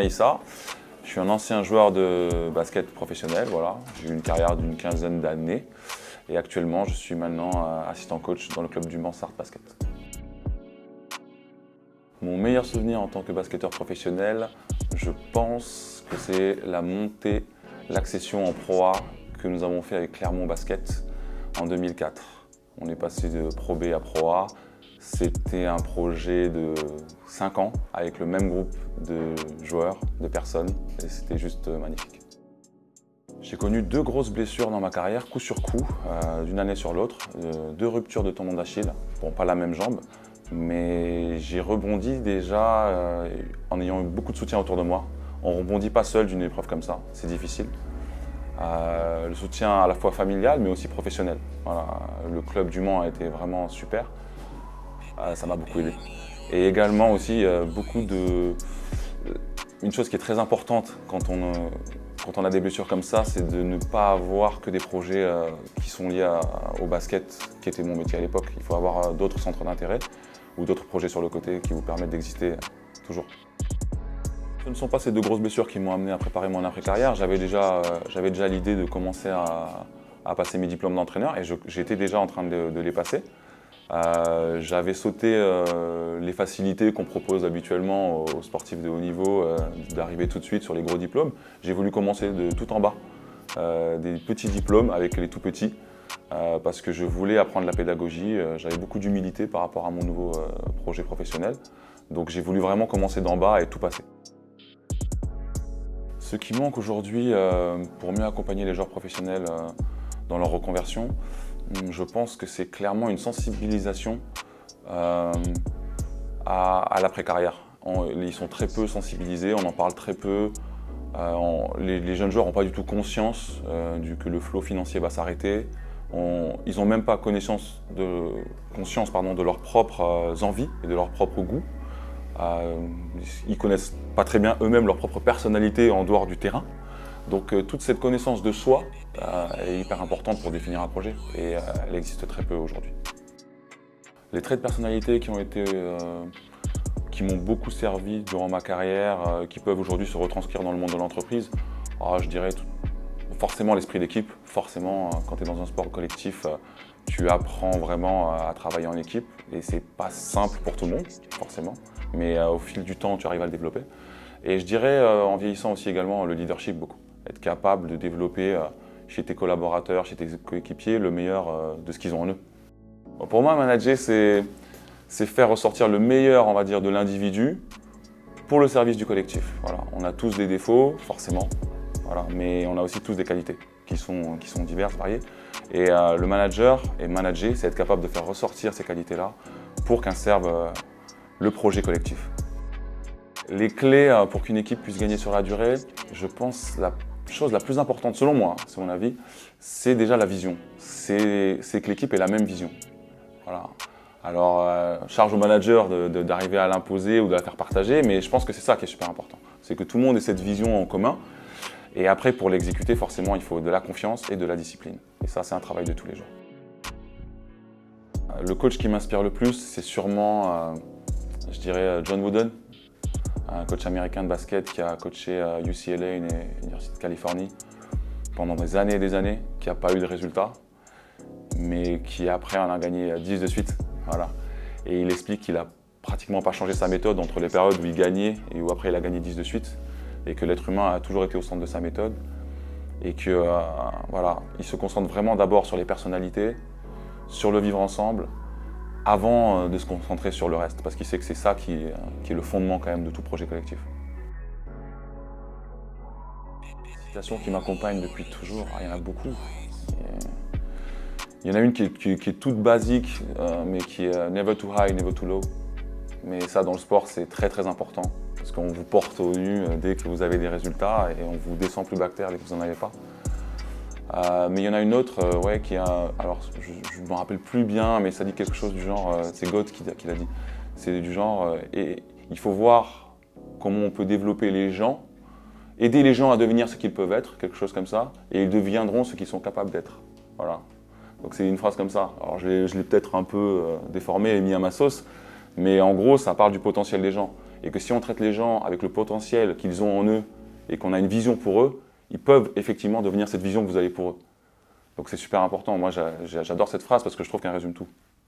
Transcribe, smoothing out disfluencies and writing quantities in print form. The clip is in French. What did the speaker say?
Issa. Je suis un ancien joueur de basket professionnel. Voilà. J'ai eu une carrière d'une quinzaine d'années. Et actuellement, je suis maintenant assistant coach dans le club du Mans Sarthe Basket. Mon meilleur souvenir en tant que basketteur professionnel, je pense que c'est la montée, l'accession en Pro A que nous avons fait avec Clermont Basket en 2004. On est passé de Pro B à Pro A. C'était un projet de 5 ans avec le même groupe de joueurs, de personnes, et c'était juste magnifique. J'ai connu 2 grosses blessures dans ma carrière, coup sur coup, d'une année sur l'autre, 2 ruptures de tendon d'Achille, bon pas la même jambe, mais j'ai rebondi déjà en ayant eu beaucoup de soutien autour de moi. On ne rebondit pas seul d'une épreuve comme ça, c'est difficile. Le soutien à la fois familial mais aussi professionnel. Voilà, le club du Mans a été vraiment super, ça m'a beaucoup aidé. Et également aussi une chose qui est très importante quand on a des blessures comme ça, c'est de ne pas avoir que des projets qui sont liés au basket, qui était mon métier à l'époque. Il faut avoir d'autres centres d'intérêt ou d'autres projets sur le côté qui vous permettent d'exister toujours. Ce ne sont pas ces 2 grosses blessures qui m'ont amené à préparer mon après-carrière. J'avais déjà l'idée de commencer à passer mes diplômes d'entraîneur et j'étais déjà en train de les passer. J'avais sauté les facilités qu'on propose habituellement aux sportifs de haut niveau, d'arriver tout de suite sur les gros diplômes. J'ai voulu commencer de tout en bas, des petits diplômes avec les tout petits, parce que je voulais apprendre la pédagogie. J'avais beaucoup d'humilité par rapport à mon nouveau projet professionnel. Donc j'ai voulu vraiment commencer d'en bas et tout passer. Ce qui manque aujourd'hui pour mieux accompagner les joueurs professionnels dans leur reconversion, je pense que c'est clairement une sensibilisation à l'après-carrière. Ils sont très peu sensibilisés, on en parle très peu. Les jeunes joueurs n'ont pas du tout conscience que le flot financier va s'arrêter. Ils n'ont même pas conscience de leurs propres envies et de leurs propres goûts. Ils ne connaissent pas très bien eux-mêmes leur propre personnalité en dehors du terrain. Donc toute cette connaissance de soi est hyper importante pour définir un projet et elle existe très peu aujourd'hui. Les traits de personnalité qui m'ont beaucoup servi durant ma carrière, qui peuvent aujourd'hui se retranscrire dans le monde de l'entreprise, je dirais forcément l'esprit d'équipe. Forcément, quand tu es dans un sport collectif, tu apprends vraiment à travailler en équipe et c'est pas simple pour tout le monde, forcément, mais au fil du temps, tu arrives à le développer. Et je dirais, en vieillissant aussi également, le leadership beaucoup. Être capable de développer chez tes collaborateurs, chez tes coéquipiers, le meilleur de ce qu'ils ont en eux. Pour moi, manager, c'est faire ressortir le meilleur, on va dire, de l'individu pour le service du collectif. Voilà. On a tous des défauts, forcément, voilà, mais on a aussi tous des qualités qui sont diverses, variées. Et le manager et manager, c'est être capable de faire ressortir ces qualités-là pour qu'elles servent le projet collectif. Les clés pour qu'une équipe puisse gagner sur la durée, je pense la chose la plus importante, selon moi, c'est mon avis, c'est déjà la vision. C'est que l'équipe ait la même vision. Voilà. Alors, charge au manager d'arriver à l'imposer ou de la faire partager, mais je pense que c'est ça qui est super important. C'est que tout le monde ait cette vision en commun. Et après, pour l'exécuter, forcément, il faut de la confiance et de la discipline. Et ça, c'est un travail de tous les jours. Le coach qui m'inspire le plus, c'est sûrement, je dirais, John Wooden, un coach américain de basket qui a coaché à UCLA, une université de Californie, pendant des années, qui n'a pas eu de résultats, mais qui après en a gagné 10 de suite. Voilà. Et il explique qu'il n'a pratiquement pas changé sa méthode entre les périodes où il gagnait et où après il a gagné 10 de suite, et que l'être humain a toujours été au centre de sa méthode, et que voilà, il se concentre vraiment d'abord sur les personnalités, sur le vivre ensemble, avant de se concentrer sur le reste, parce qu'il sait que c'est ça qui est le fondement quand même de tout projet collectif. Une citation qui m'accompagne depuis toujours, il y en a beaucoup. Il y en a une qui est toute basique, mais qui est « never too high, never too low ». Mais ça, dans le sport, c'est très important, parce qu'on vous porte au nu dès que vous avez des résultats et on vous descend plus bas que terre dès que vous n'en avez pas. Mais il y en a une autre, qui a, alors je ne me rappelle plus bien, mais ça dit quelque chose du genre, c'est Goethe qui l'a dit. C'est du genre, et il faut voir comment on peut développer les gens, aider les gens à devenir ce qu'ils peuvent être, quelque chose comme ça, et ils deviendront ce qu'ils sont capables d'être. Voilà. Donc c'est une phrase comme ça. Alors je l'ai peut-être un peu déformée et mis à ma sauce, mais en gros ça parle du potentiel des gens. et que si on traite les gens avec le potentiel qu'ils ont en eux et qu'on a une vision pour eux, ils peuvent effectivement devenir cette vision que vous avez pour eux. Donc c'est super important. Moi, j'adore cette phrase parce que je trouve qu'elle résume tout.